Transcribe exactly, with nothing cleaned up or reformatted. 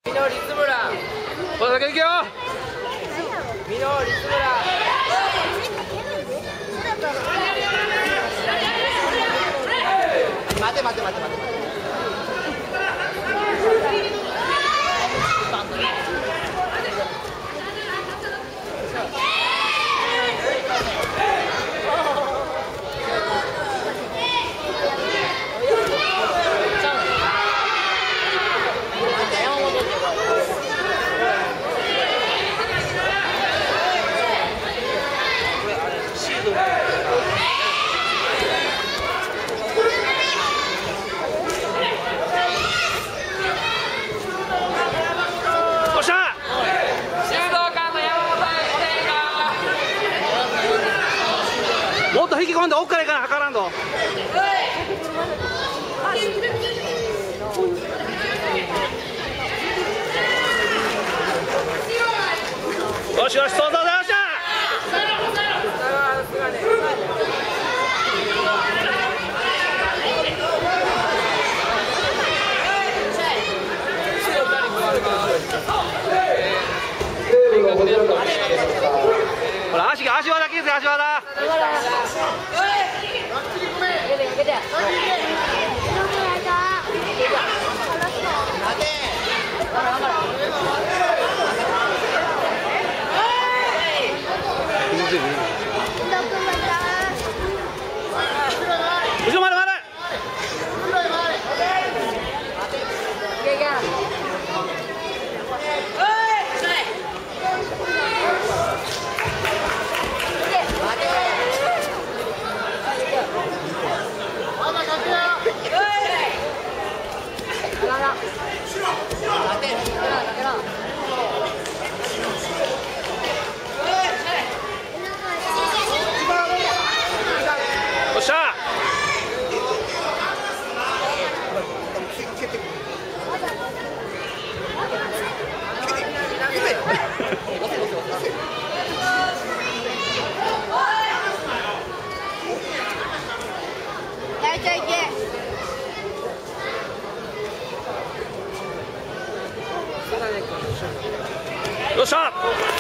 みのりつむら。 お酒行けよ。 みのりつむら。待て待て待て待て待て。 もっと引き込んで奥から行かな測らんと。よしよし、そうそう、よっしゃ。ほら、足が足技気づけ、足技。後ろまでまで。よっしゃ。よっしゃ。